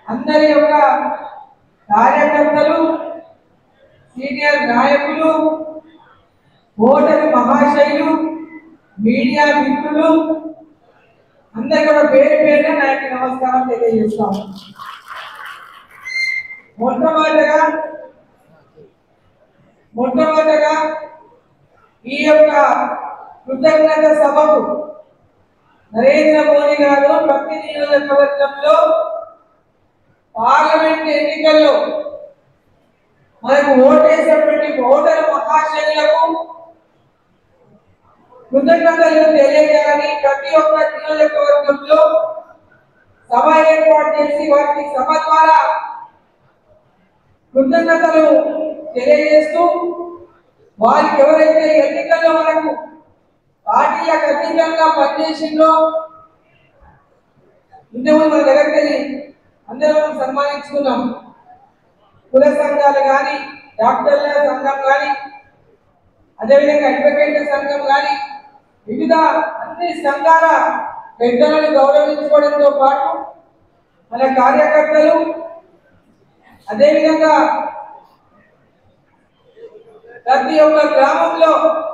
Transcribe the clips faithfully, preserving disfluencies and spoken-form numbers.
అందరి యొక్క కార్యకర్తలు, సీనియర్ నాయకులు, ఓటరు మహాశయులు, మీడియా మిత్రులు అందరూ కూడా పేరు పేరున నా యొక్క నమస్కారం తెలియజేస్తాము. మొట్టమొదటగా మొట్టమొదటగా ఈ యొక్క కృతజ్ఞత సభకు నరేంద్ర మోదీ గారు ప్రతి నియోజకవర్గంలో పార్లమెంట్ ఎన్నికల్లో మనకు ఓటేసినటువంటి ఓటరు మహాశయులకు కృతజ్ఞతలు తెలియజేయాలని ప్రతి ఒక్క నియోజకవర్గంలో సభ ఏర్పాటు చేసి వారికి సభ ద్వారా కృతజ్ఞతలు తెలియజేస్తూ వారికి ఎవరైతే ఎన్నికల్లో మనకు పార్టీలకు అతీతంగా పనిచేసిందో ఇంతకుముందు మన దగ్గరికి అందరూ సన్మానించుకున్నాం. కుల సంఘాలు కానీ, డాక్టర్ల సంఘం కానీ, అదేవిధంగా అడ్వకేట్ల సంఘం కానీ వివిధ అన్ని సంఘాల పెద్దలను గౌరవించుకోవడంతో పాటు మన కార్యకర్తలు అదేవిధంగా ప్రతి ఒక్క గ్రామంలో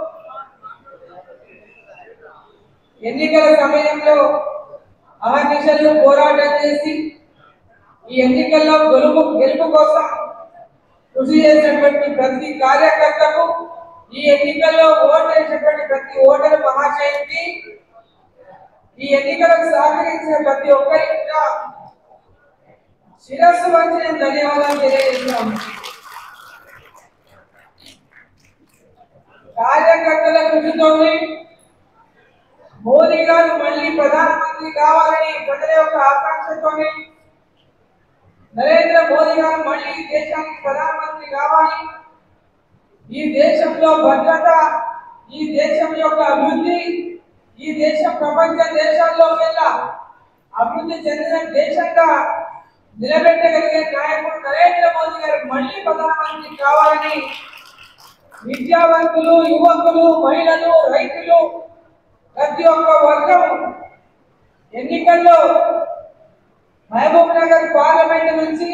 ఎన్నికల సమయంలో అహర్నిశలు పోరాటం చేసి ఈ ఎన్నికల్లో గెలుపు గెలుపు కోసం కృషి చేసినటువంటి ప్రతి కార్యకర్తకు, ఈ ఎన్నికల్లో ఓటు వేసినటువంటి ప్రతి ఓటరు మహాశయునికి, ఈ ఎన్నికలకు సహకరించిన ప్రతి ఒక్కరికి కూడా శిరస్సు వంచి నేను ధన్యవాదాలు తెలియజేస్తున్నాను. కార్యకర్తల కృషితోనే మోదీ గారు మళ్ళీ ప్రధానమంత్రి కావాలని ప్రజల యొక్క ఆకాంక్షతోనే నరేంద్ర మోదీ గారు మళ్ళీ దేశానికి ప్రధానమంత్రి కావాలి, ఈ దేశంలో భద్రత, ఈ దేశం యొక్క అభివృద్ధి, ఈ దేశం ప్రపంచ దేశాల్లో వెళ్ళా అభివృద్ధి చెందిన దేశంగా నిలబెట్టగలిగే నాయకుడు నరేంద్ర మోదీ గారు మళ్ళీ ప్రధానమంత్రి కావాలని విద్యావంతులు, యువకులు, మహిళలు, రైతులు ప్రతి ఒక్క వర్గం ఎన్నికల్లో మహబూబ్ నగర్ పార్లమెంట్ నుంచి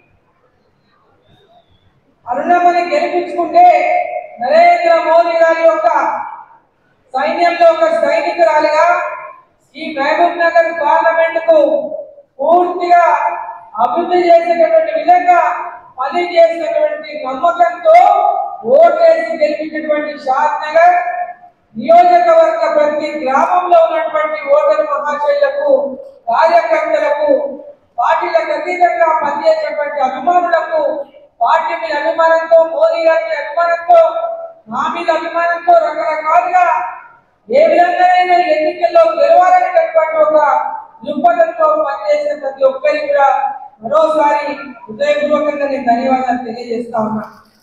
అరుణమని గెలిపించుకుంటే నరేంద్ర మోదీ గారి యొక్క సైన్యంలో ఒక సైనికురాలిగా ఈ మహబూబ్ నగర్ పార్లమెంట్ కు పూర్తిగా అభివృద్ధి చేసేటటువంటి విధంగా పని చేసినటువంటి నమ్మకంతో ఓటేసి గెలిపించినటువంటి షాద్ నగర్ నియోజకవర్గ ప్రతి గ్రామంలో ఉన్నటువంటి ఓటరు మహాశయులకు, కార్యకర్తలకు, పార్టీలకు అతీతంగా పనిచేసేటువంటి అభిమానులకు, పార్టీ మీద అభిమానంతో, మోదీ గారి అభిమానంతో, మా మీద అభిమానంతో రకరకాలుగా ఏ విధంగానైనా ఎన్నికల్లో గెలవాలనేటటువంటి ఒక దృక్పథంతో పనిచేసిన ప్రతి ఒక్కరికి కూడా మరోసారి హృదయపూర్వకంగా నేను ధన్యవాదాలు తెలియజేస్తా ఉన్నా.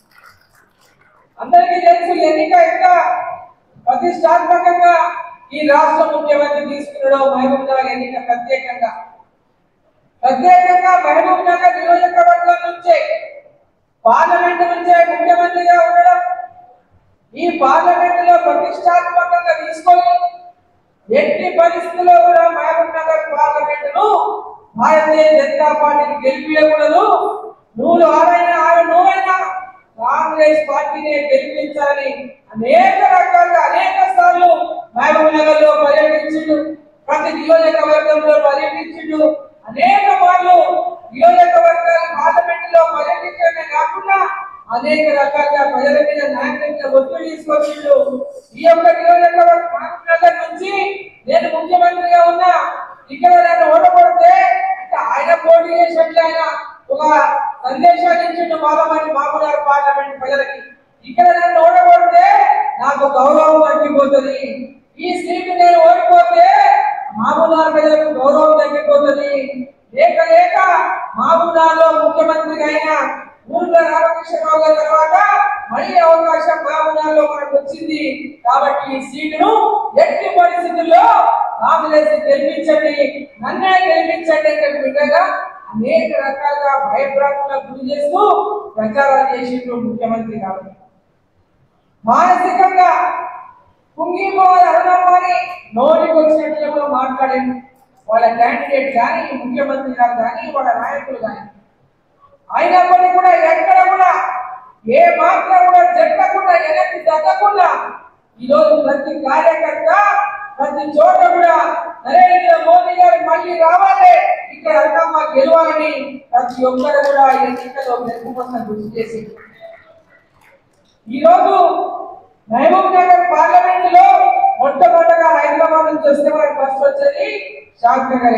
అందరికీ తెలుసు ఎన్నిక ఎంత ప్రతిష్టాత్మకంగా ఈ రాష్ట్ర ముఖ్యమంత్రి తీసుకున్నాడో మహబూబ్ నగర్ ఎన్నిక ప్రత్యేకంగా ప్రత్యేకంగా మహబూబ్ నగర్ నియోజకవర్గం నుంచే పార్లమెంట్ నుంచే ముఖ్యమంత్రిగా ఉండడం, ఈ పార్లమెంట్ లో ప్రతిష్టాత్మకంగా తీసుకొని ఎట్టి పరిస్థితుల్లో కూడా మహబూబ్ నగర్ పార్లమెంట్ ను భారతీయ జనతా పార్టీని గెలిపించకూడదు, నూరు ఆరైనా ఆరు నూరైనా కాంగ్రెస్ పార్టీని గెలిపించాలని అనేక రకాలుగా అనేక సార్లు మహబూబ్ నగర్ లో పర్యటించిండు, ప్రతి నియోజకవర్గంలో పర్యటించిండు, అనేక మార్లు నియోజకవర్గాలు పార్లమెంట్ లో పర్యటించడమే కాకుండా అనేక రకాలుగా ప్రజల మీద నాయకుల ఒత్తిడి తీసుకొచ్చిండు. ఈ యొక్క నియోజకవర్గ మహబూబ్ నగర్ నుంచి నేను ముఖ్యమంత్రిగా ఉన్నా, ఇక్కడ నన్ను ఓడగొడితే ఆయన పోటీ చేసినట్లు ఆయన ఒక సందేశాన్ని ఇచ్చిండు మాలమని మామూలు పార్లమెంట్ ప్రజలకి, ఇక్కడ నన్ను ఓడగొడితే నాకు గౌరవం తగ్గిపోతుంది, ఈ సీటు నేను ఓడిపోతే మామూలు ప్రజలకు గౌరవం తగ్గిపోతుంది, లేక లేక మామూలులో ముఖ్యమంత్రిగా అయినా ఊర్లో రామకృష్ణరావు గారి తర్వాత మళ్ళీ అవకాశం మామూలులో మనకు వచ్చింది కాబట్టి ఈ సీటును ఎట్టి పరిస్థితుల్లో కాంగ్రెస్ గెలిపించండి, నన్నే గెలిపించండి అని విధంగా అనేక రకాలుగా భయభ్రాంతులకు గురి చేస్తూ ప్రచారాలు చేసిండు ముఖ్యమంత్రి కాబట్టి మానసికంగా కుంగిపోవాలి అరుణమ్మని నోటికి వచ్చినట్లుగా మాట్లాడాను. వాళ్ళ క్యాండిడేట్ కానీ ముఖ్యమంత్రి గారు కానీ వాళ్ళ నాయకులు కానీ. అయినప్పటికీ కూడా ఎక్కడ కూడా ఏ మాత్రం కూడా జరగకుండా వెనక్కి తగ్గకుండా ఈరోజు ప్రతి కార్యకర్త ప్రతి చోట కూడా నరేంద్ర మోదీ గారు మళ్ళీ రావాలి, ఇక్కడ అన్నమ్మ గెలవాలని ప్రతి ఒక్కరు కూడా ఎన్నికల్లో గెలుపు కోసం కృషి చేసి ఈరోజు మహబూబ్ నగర్ పార్లమెంట్ లో మొట్టమొదటిగా హైదరాబాద్ నుంచి వస్తే మనకు ఫస్ట్ వచ్చేది షాద్ నగర్.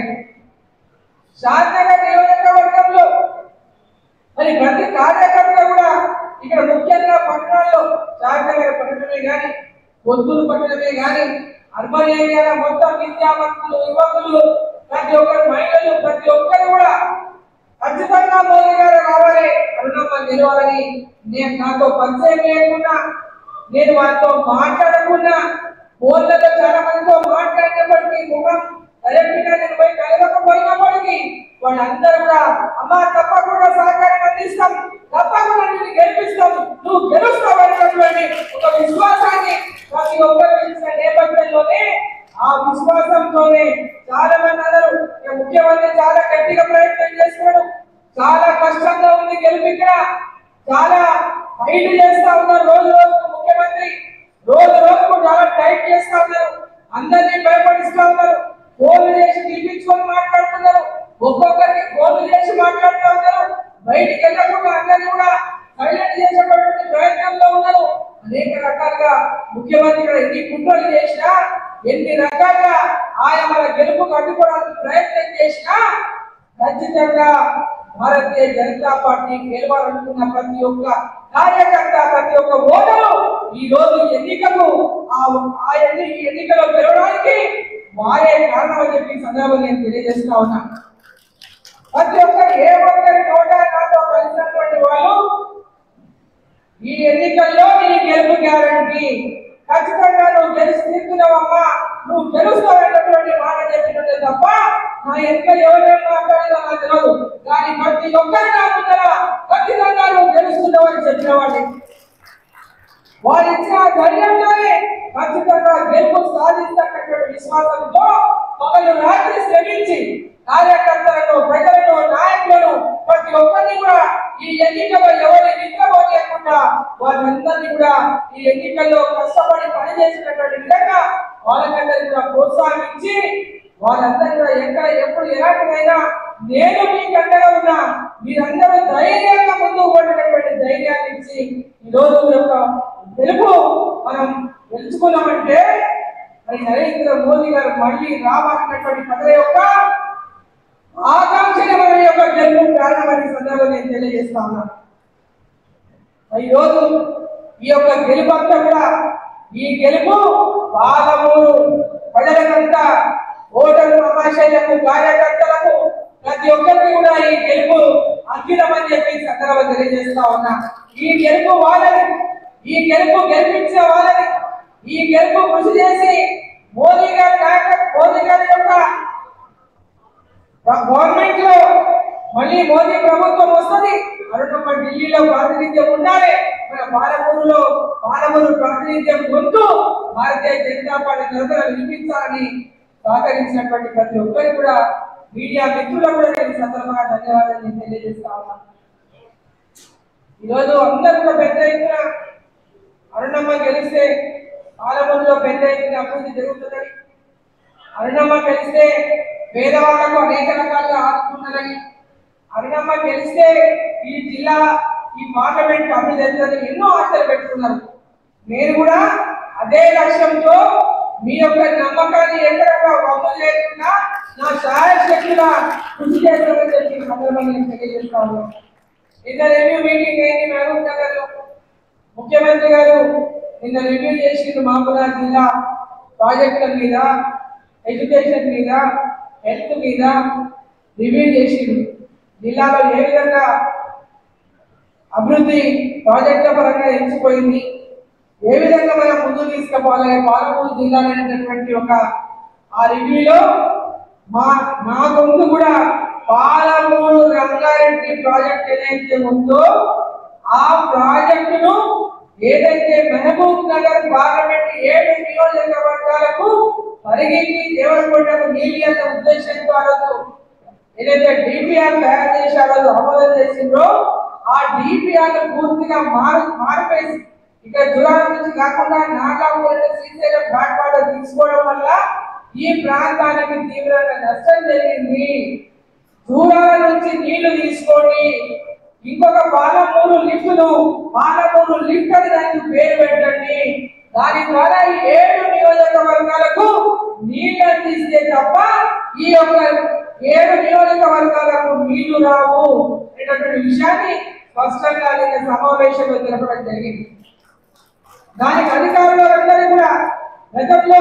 షాద్ నగర్ నియోజకవర్గంలో మరి ప్రతి కార్యకర్త కూడా ఇక్కడ ముఖ్యంగా పట్టణాల్లో షాద్ నగర్ పట్టణమే కానీ పొద్దులు పట్టణమే కానీ అర్బన్ ఏరియాలో మొత్తం విద్యావంతులు యువకులు ప్రతి ఒక్కరు మహిళలు ప్రతి ఒక్కరు కూడా ఖచ్చితంగా మోదీ గారు రావాలి, అరుణమ్మ గెలవాలని నేను నాతో పరిచయం లేకున్నా నేను వారితో మాట్లాడకున్నా ఫోన్లలో చాలా మందితో మాట్లాడినప్పటికీ ముఖం డైరెక్ట్గా నేను పోయి కలవకపోయినప్పటికీ వాళ్ళందరూ కూడా అమ్మ తప్పకుండా సహకారం అందిస్తాం, తప్పకుండా నిన్ను గెలిపిస్తాం, నువ్వు గెలుస్తావు అనేటువంటి ఒక విశ్వాసాన్ని ప్రతి ఒక్కరు ఇచ్చిన నేపథ్యంలోనే ఆ విశ్వాసంతోనే చాలా మంది అందరూ ముఖ్యమంత్రి చాలా గట్టిగా ప్రయత్నం చేస్తున్నాడు, చాలా కష్టంగా ఉంది గెలుపు, ఇక్కడ చాలా ఫైట్ చేస్తా ఉన్నారు రోజు రోజుకు ముఖ్యమంత్రి, రోజు రోజుకు చాలా టైట్ చేస్తా ఉన్నారు, అందరినీ భయపడిస్తా ఉన్నారు, ఫోన్లు చేసి పిలిపించుకొని మాట్లాడుతున్నారు, ఒక్కొక్కరికి ఫోన్లు చేసి మాట్లాడుతూ ఉన్నారు, బయటికి వెళ్ళకుండా అందరినీ కూడా సైలెంట్ చేసేటువంటి ప్రయత్నంలో ఉన్నారు. అనేక రకాలుగా ముఖ్యమంత్రి కూడా ఎన్ని కుట్రలు చేసినా ఎన్ని రకాలుగా ఆయన మన గెలుపుకు అడ్డుకోవడానికి ప్రయత్నం చేసినా ఖచ్చితంగా భారతీయ జనతా పార్టీ గెలవాలనుకున్న ప్రతి ఒక్క కార్యకర్త ప్రతి ఒక్క ఓటరు ఈ రోజు ఎన్నికలు ఆ ఎన్నికలో గెలవడానికి వారే కారణం అని చెప్పి సందర్భంగా నేను తెలియజేస్తా ఉన్నా. ప్రతి ఒక్కరు ఏ ఒక్కరి నోట నాతో కలిసినటువంటి వాళ్ళు ఈ ఎన్నికల్లో నీ గెలుపు గ్యారంటీ, ఖచ్చితంగా నువ్వు గెలిచి తీరుతున్నావమ్మా, నువ్వు గెలుస్తావనేటువంటి మాట చెప్పినట్టే తప్ప నా ఎన్నికలు ఎవరైనా మాట్లాడినా నాకు తెలియదు, కానీ ప్రతి ఒక్కరి నాకున్నారా ఖచ్చితంగా నువ్వు గెలుస్తున్నావని చెప్పిన వాడి వాళ్ళు ఇచ్చిన ధైర్యంతోనే ఖచ్చితంగా గెలుపు సాధిస్తున్నటువంటి విశ్వాసంతో పగలు రాత్రి శ్రమించి కార్యకర్తలను ప్రజలను నాయకులను ప్రతి ఒక్కరిని కూడా ఈ ఎన్నికల్లో ఎవరి నిద్రపోలేకుండా వారందరినీ కూడా ఈ ఎన్నికల్లో కష్టపడి పనిచేసినటువంటి విధంగా వాళ్ళకందరినీ కూడా ప్రోత్సాహించి వాళ్ళందరూ కూడా ఎక్కడ ఎప్పుడు ఎలాంటిదైనా నేను మీకు అండగా ఉన్నా, మీరందరూ ధైర్యంగా ముందుకు పడినటువంటి ధైర్యాన్ని ఇచ్చి ఈ రోజు యొక్క గెలుపు మనం గెలుచుకున్నామంటే మరి నరేంద్ర మోదీ గారు మళ్ళీ రావాలన్నటువంటి ప్రజల యొక్క ఆకాంక్ష మన యొక్క గెలుపు కారణమని సందర్భంగా నేను తెలియజేస్తా ఉన్నాను. ఈ రోజు ఈ యొక్క గెలుపు అంతా కూడా ఈ గెలుపు పాలమూరు ప్రజలకంతా ఓటరు సమావేశాలకు కార్యకర్తలకు ప్రతి ఒక్కరికి కూడా ఈ గెలుపు అంకితమని చెప్పి సందర్భంగా తెలియజేస్తా ఉన్నా. ఈ గెలుపు వాళ్ళని, ఈ గెలుపు గెలిపించిన వాళ్ళని, ఈ గెలుపు కృషి చేసి మోదీ గారి నాయకత్వం మోదీ గారి యొక్క గవర్నమెంట్ లో మళ్ళీ మోదీ ప్రభుత్వం వస్తుంది, అరుణమ్మ ఢిల్లీలో ప్రాతినిధ్యం ఉండాలి, మన పాలమూరులో పాలమూరు ప్రాతినిధ్యం పొందుతూ భారతీయ జనతా పార్టీ తరఫున వినిపించాలని సహకరించినటువంటి ప్రతి ఒక్కరికి కూడా మీడియా మిత్రులకు కూడా నేను సందర్భంగా ధన్యవాదాలు తెలియజేస్తా ఉన్నాను. ఈరోజు అందరూ కూడా పెద్ద ఎత్తున అరుణమ్మ గెలిస్తే పాలమూరులో పెద్ద ఎత్తున అభివృద్ధి జరుగుతుందని, అరుణమ్మ గెలిస్తే పేదవాళ్లకు అనేక రకాలుగా ఆదుకుంటుందని, అరుణమ్మ గెలిస్తే ఈ జిల్లా ఈ పార్లమెంట్ అభివృద్ధి జరుగుతుందని ఎన్నో ఆశలు పెట్టుకున్నారు. నేను కూడా అదే లక్ష్యంతో మీ యొక్క నమ్మకాన్ని ఎక్కడ వమ్ము చేయకుండా నా శాయశక్తిగా కృషి చేస్తామని చెప్పి సందర్భంగా నేను తెలియజేస్తా ఉన్నాను. నిన్న రివ్యూ మీటింగ్ అయింది మహబూబ్ నగర్ లో, ముఖ్యమంత్రి గారు నిన్న రివ్యూ చేసింది మహబూబాబాద్ జిల్లా ప్రాజెక్టుల మీద, ఎడ్యుకేషన్ మీద, హెల్త్ మీద రివ్యూ చేసింది. జిల్లాలో ఏ విధంగా అభివృద్ధి ప్రాజెక్టుల పరంగా ఎంచిపోయింది, ఏ విధంగా మనం ముందుకు తీసుకుపోవాలి పాలమూరు జిల్లా అనేటటువంటి ఒక ఆ రివ్యూలో మా మా ముందు కూడా పాలమూరు రంగారెడ్డి ప్రాజెక్ట్ ఏదైతే ఉందో ఆ ప్రాజెక్టును ఏదైతే మహబూబ్ నగర్ పార్లమెంట్ ఏడు నియోజకవర్గాలకు పరిగికి దేవరకొండకు నీళ్ళు అన్న ఉద్దేశంతో ఆ రోజు ఏదైతే డిపిఆర్ తయారు చేసి ఆ రోజు అమలు చేసిందో ఆ డిపిఆర్ పూర్తిగా మారు మారిపేసి ఇక జురాల నుంచి కాకుండా నాగాపూర్ శ్రీశైలం ఘాట్వాడ తీసుకోవడం వల్ల ఈ ప్రాంతానికి తీవ్రంగా నష్టం జరిగింది. జూరాల నుంచి నీళ్లు తీసుకొని ఇంకొక పాలమూరు లిఫ్టును పాలమూరు లిఫ్ట్ అని దానికి పేరు పెట్టండి. దాని ద్వారా ఈ ఏడు నియోజకవర్గాలకు నీళ్లు అందిస్తే తప్ప ఈ యొక్క ఏడు నియోజకవర్గాలకు నీళ్లు రావు అనేటటువంటి విషయాన్ని స్పష్టంగా సమావేశంలో తెలపడం జరిగింది. దానికి అధికారులు అందరూ కూడా గతంలో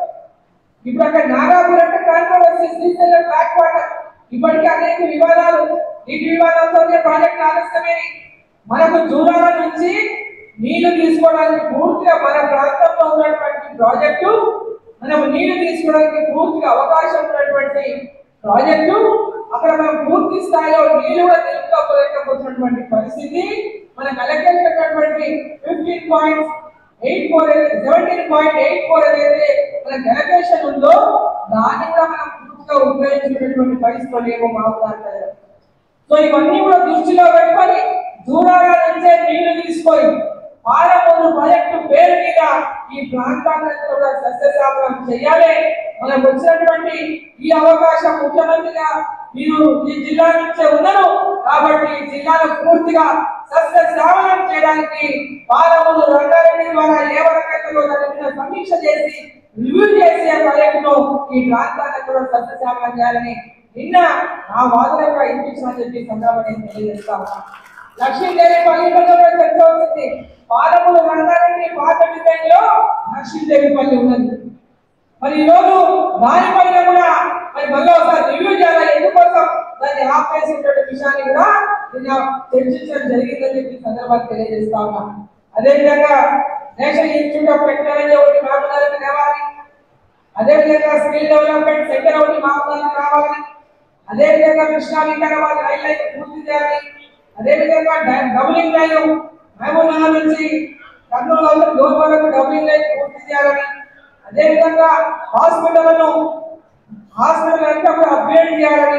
ఇప్పుడు అక్కడ నాగాపూర్ అంటే కాన్ఫరెన్స్ శ్రీశైలం బ్యాక్ వాటర్ ఇప్పటికీ అనేక వివాదాలు నీటి వివాదాలతో ప్రాజెక్ట్ ఆలస్యమేది. మనకు జూరాల నుంచి నీళ్లు తీసుకోవడానికి పూర్తిగా మన ప్రాంతంలో ఉన్నటువంటి ప్రాజెక్టు మనము నీళ్లు తీసుకోవడానికి పూర్తిగా అవకాశం ఉన్నటువంటి ప్రాజెక్టు అక్కడ మనం పూర్తి స్థాయిలో నీళ్లు కూడా నిలుపుకోలేకపోతున్నటువంటి పరిస్థితి. మన కలెక్టర్ చెప్పినటువంటి fifteen point eight four seventeen point eight four ఏదైతే మన డెలిగేషన్ ఉందో దాన్ని కూడా మనం పూర్తిగా ఉపయోగించుకునేటువంటి పరిస్థితులు ఏమో మాట్లాడతారు. సో ఇవన్నీ కూడా దృష్టిలో పెట్టుకొని దూరాల నుంచే నీళ్లు తీసుకొని పాలమూరు ప్రాజెక్టు పేరు మీద ఈ ప్రాంతాన్ని కూడా సస్యశ్యామలం చేయాలి. మనకు వచ్చినటువంటి ఈ అవకాశం ముఖ్యమంత్రిగా మీరు ఈ జిల్లా నుంచే ఉన్నారు కాబట్టి ఈ జిల్లాను పూర్తిగా సస్యశ్యామలం చేయడానికి పాలమూరు రంగారెడ్డి ద్వారా ఏ వరకైతే దాని సమీక్ష చేసి రివ్యూ చేసి ఆ ప్రాజెక్టును ఈ ప్రాంతాన్ని కూడా సస్యశ్యామలం చేయాలని నిన్న ఆ వాదన కూడా ఇంటించమని చెప్పి సందర్భంగా తెలియజేస్తా ఉన్నాను. లక్ష్మీదేవి పల్లిలో చర్చ వచ్చింది. పాలమూరు రంగారెడ్డి పాత డిజైన్లో లక్ష్మీదేవి పల్లి ఉన్నది. మరి ఈరోజు దానిపైన కూడా మరి మళ్ళీ ఒకసారి రివ్యూ చేయాలి. ఎందుకోసం దాన్ని ఆపేసేటువంటి విషయాన్ని కూడా నిన్న చర్చించడం జరిగిందని చెప్పి సందర్భాన్ని తెలియజేస్తా ఉన్నాను. అదేవిధంగా నేషనల్ ఇన్స్టిట్యూట్ ఆఫ్ టెక్నాలజీ ఒకటి మహబూబ్నగర్కి రావాలి. అదేవిధంగా స్కిల్ డెవలప్మెంట్ సెంటర్ ఒకటి మహబూబ్నగర్కి రావాలి. అదేవిధంగా కృష్ణా వికారాబాద్ రైల్ లైన్ పూర్తి చేయాలి. అదేవిధంగా డబులింగ్ లైన్ మహబూబ్నగర్ నుంచి కర్నూలు డోర్ వరకు డబులింగ్ లైన్ పూర్తి చేయాలని, అదేవిధంగా హాస్పిటల్ను హాస్పిటల్ అంతా కూడా అప్గ్రేడ్ చేయాలని,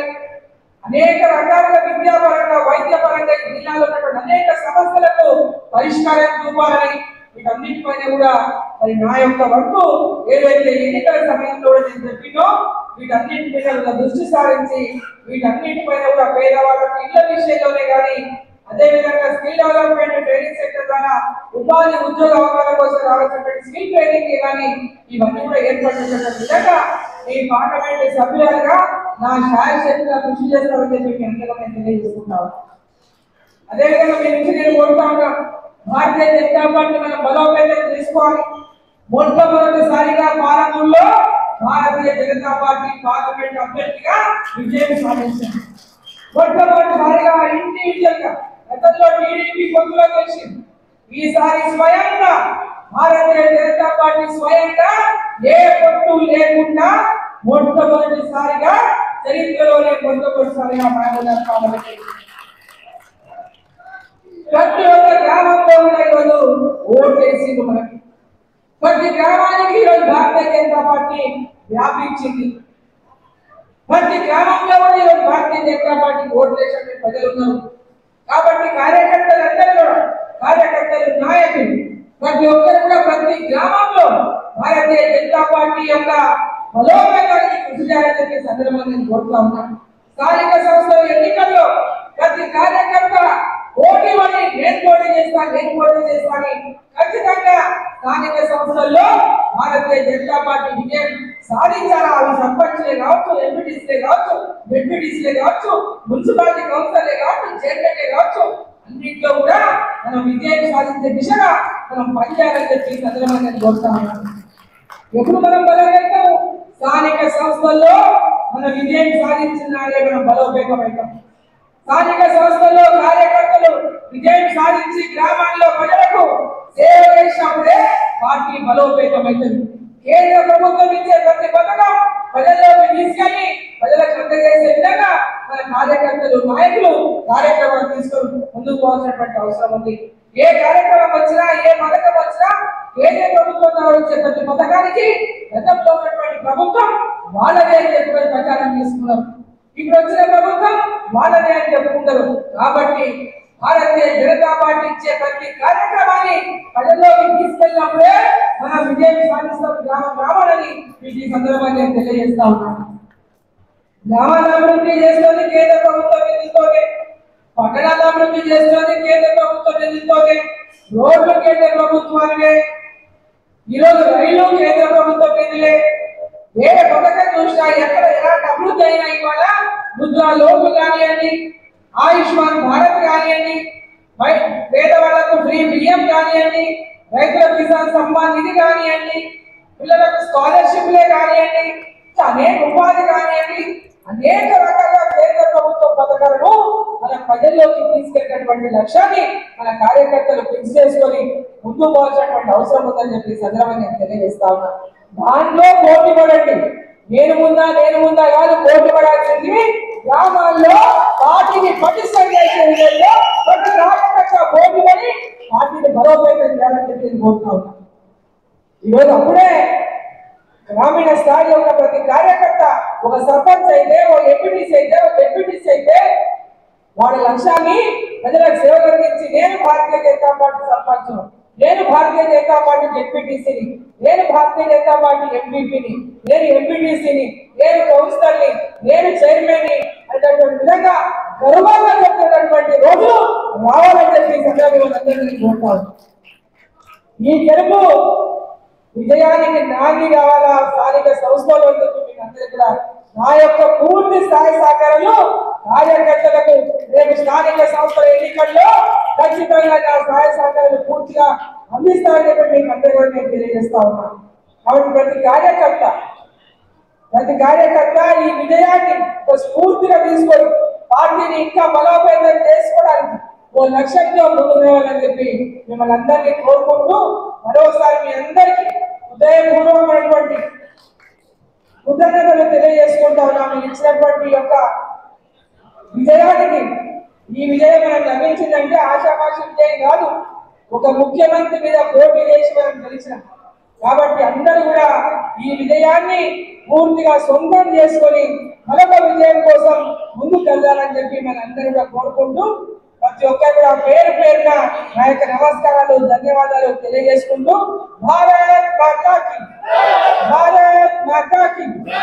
అనేక రకాలుగా విద్యాపరంగా వైద్యపరంగా ఈ జిల్లాలో ఉన్నటువంటి అనేక సమస్యలకు పరిష్కారం చూపాలని వీటన్నిటిపైన కూడా మరి నా యొక్క వంతు ఏదైతే ఎన్నికల సమయంలో నేను చెప్పినో వీటన్నిటిపైన దృష్టి సారించి వీటన్నిటిపైన కూడా పేదవాళ్ళకు ఇళ్ల విషయంలోనే కానీ అదేవిధంగా స్కిల్ డెవలప్మెంట్ ట్రైనింగ్ సెంటర్ ద్వారా ఉపాధి ఉద్యోగ అవకాశాల కోసం రావాల్సినటువంటి స్కిల్ ట్రైనింగ్ కానీ ఇవన్నీ కూడా ఏర్పడినటువంటి విధంగా ఈ పార్లమెంట్ సభ్యులుగా నా శాయశక్తిగా కృషి చేస్తామని చెప్పి ఎంతగా నేను తెలియజేసుకుంటాను. అదేవిధంగా మీ నుంచి నేను కోరుతా ఉన్నాను, భారతీయ జనతా పార్టీ మనం బలోపేతం చేసుకోవాలి. మొట్టమొదటిసారిగా పాలమూరులో భారతీయ జనతా పార్టీ పార్లమెంట్ అభ్యర్థిగా విజయం సాధించింది. మొట్టమొదటిసారిగా ఇండివిజువల్ గా గతంలో టీడీపీ పొత్తులో గెలిచింది. ఈసారి స్వయంగా భారతీయ జనతా పార్టీ స్వయంగా ఏ పొత్తు లేకుండా మొట్టమొదటిసారిగా చరిత్రలోనే మొట్టమొదటిసారిగా మహబూబ్నగర్ పార్లమెంట్ ప్రతి ఒక్క గ్రామంలో కూడా ఈరోజు ఓటేసింది. మనకి ప్రతి గ్రామానికి ఈరోజు భారతీయ జనతా పార్టీ వ్యాపించింది. ప్రతి గ్రామంలో కూడా ఈరోజు భారతీయ జనతా పార్టీ ఓటు వేసే ప్రజలు ఉన్నారు. కాబట్టి కార్యకర్తలు అందరూ కూడా కార్యకర్తలు నాయకులు ప్రతి ఒక్కరు కూడా ప్రతి గ్రామంలో భారతీయ జనతా పార్టీ యొక్క బలోపేతానికి కృషి చేయాలని చెప్పే సందర్భంగా నేను కోరుతా ఉన్నాను. స్థానిక సంస్థల ఎన్నికల్లో ప్రతి కార్యకర్త పోటీ పడి నేను పోటీ చేస్తాను నేను పోటీ చేస్తాను ఖచ్చితంగా స్థానిక సంస్థల్లో భారతీయ జనతా పార్టీ విజయం సాధించాలా. అవి సర్పంచ్లే కావచ్చు, ఎంపీటీసీలే కావచ్చు, డిప్యూటీసీలే కావచ్చు, మున్సిపాలిటీ కౌన్సిలర్లే కావచ్చు, చైర్మన్లే కావచ్చు, అన్నింటిలో కూడా మనం విజయం సాధించే దిశగా మనం పనిచేయాలని చెప్పి సందర్భంగా నేను కోరుతా ఉన్నాను. ఎప్పుడు మనం బలపడతాము? స్థానిక సంస్థల్లో మన విజయం సాధించినాడే మనం బలోపేతమవుతాం. స్థానిక సంస్థల్లో కార్యకర్తలు విజయం సాధించి గ్రామాల్లో ప్రజలకు సేవ చేసినప్పుడే పార్టీ బలోపేతమవుతుంది. కేంద్ర ప్రభుత్వం ఇచ్చే ప్రతి పథకం ప్రజల్లోకి తీసుకెళ్లి ప్రజలకు అందజేసే విధంగా మన కార్యకర్తలు నాయకులు కార్యక్రమాలు తీసుకొని ముందుకు పోవాల్సినటువంటి అవసరం ఉంది. ఏ కార్యక్రమం వచ్చినా ఏ పథకం వచ్చినా కేంద్ర ప్రభుత్వం ద్వారా వచ్చే ప్రతి పథకానికి గతంలో ఉన్నటువంటి ప్రభుత్వం వాళ్ళదే అని చెప్పి ప్రచారం చేసుకున్నారు. ఇప్పుడు వచ్చిన ప్రభుత్వం వాళ్ళదే అని చెప్పుకుంటారు. కాబట్టి భారతీయ జనతా పార్టీ ఇచ్చే ప్రతి కార్యక్రమాన్ని ప్రజల్లోకి తీసుకెళ్ళినప్పుడే మనం విజయం సాధిస్తాం గ్రామ గ్రామాలని మీకు ఈ సందర్భంగా నేను తెలియజేస్తా ఉన్నాను. గ్రామాల అభివృద్ధి చేస్తుంది కేంద్ర ప్రభుత్వం నిధులతోనే, పట్టణాల అభివృద్ధి చేస్తుంది కేంద్ర ప్రభుత్వం నిధులతోనే, రోడ్లు కేంద్ర ప్రభుత్వానివే, ఈరోజు రైలు కేంద్ర ప్రభుత్వం నిధులే. ఏ పథకం చూసినా ఎక్కడ ఎలాంటి అభివృద్ధి అయినా ఇవాళ ముద్రా లోన్లు కానివ్వండి, ఆయుష్మాన్ భారత్ కానివ్వండి, పేదవాళ్లకు ఫ్రీ బియ్యం కానివ్వండి, రైతుల కిసాన్ సమ్మాన్ నిధి కానివ్వండి, పిల్లలకు స్కాలర్షిప్లే కానివ్వండి, అనేక ఉపాధి కానివ్వండి, అనేక రకాల కేంద్ర ప్రభుత్వ పథకాలను మన ప్రజల్లోకి తీసుకెళ్ళినటువంటి లక్ష్యాన్ని మన కార్యకర్తలు ఫిక్స్ చేసుకొని ముందు పోవాల్సినటువంటి అవసరం ఉందని చెప్పి సందర్భంగా నేను తెలియజేస్తా ఉన్నా. దాంట్లో పోటీ పడండి. నేను ముందా నేను ముందా కాదు, పోటీ పడాల్సింది గ్రామాల్లో పార్టీని పటిష్టం చేసే విధంగా ప్రతి కార్యకర్త పోటీ పడి పార్టీని బలోపేతం చేయాలని చెప్పి కోరుతా ఉన్నా. ఈరోజు అప్పుడే గ్రామీణ స్థాయిలో ఉన్న ప్రతి కార్యకర్త ఒక సర్పంచ్ అయితే, ఒక ఎంపీటీసీ అయితే, ఒక ఎంపీటీసీ అయితే వాళ్ళ లక్ష్యాన్ని ప్రజలకు సేవ అందించి నేను భారతీయ జనతా పార్టీ సర్పంచ్, నేను భారతీయ జనతా పార్టీ ఎంపీటీసీని, నేను భారతీయ జనతా పార్టీ ఎంపీపీని, నేను ఎంపీటీసీని, నేను కౌన్సిలర్ని, నేను చైర్మన్ని అనేటటువంటి విధంగా గర్వంగా చెప్తున్నటువంటి రోజులు రావాలని చెప్పి సందర్భంగా కోరుతాను. ఈ గెలుపు విజయానికి నాంది కావాలా స్థానిక సంస్థలో మీకు అందరికీ కూడా నా యొక్క పూర్తి స్థాయి సహకారాలు కార్యకర్తలకు రేపు స్థానిక సంస్థల ఎన్నికల్లో ఖచ్చితంగా నా స్థాయి సహకారాలు పూర్తిగా అందిస్తామని చెప్పి మీకు అందరికీ కూడా నేను తెలియజేస్తా ఉన్నాను. కాబట్టి ప్రతి కార్యకర్త ప్రతి కార్యకర్త ఈ విజయాన్ని ఒక స్ఫూర్తిగా తీసుకొని పార్టీని ఇంకా బలోపేతం చేసుకోవడానికి ఓ లక్ష్యంతో ముందుకు రావాలని చెప్పి మిమ్మల్ని అందరినీ కోరుకుంటూ మరోసారి మీ అందరికీ హృదయపూర్వకమైనటువంటి కృతజ్ఞతలు తెలియజేసుకుంటా ఉన్నాము. ఇచ్చినటువంటి యొక్క విజయానికి ఈ విజయం మనకు లభించిందంటే ఆశామాష విజయం కాదు, ఒక ముఖ్యమంత్రి మీద పోటీ చేసి మనం గెలిచినాం. కాబట్టి అందరూ కూడా ఈ విజయాన్ని పూర్తిగా సొంతం చేసుకొని మరొక విజయం కోసం ముందుకు వెళ్ళాలని చెప్పి మన అందరూ కూడా కోరుకుంటూ ప్రతి ఒక్కరు కూడా పేరు పేరున నా యొక్క నమస్కారాలు ధన్యవాదాలు తెలియజేసుకుంటూ భారత్ మాతాకి భారత్ మాతాకి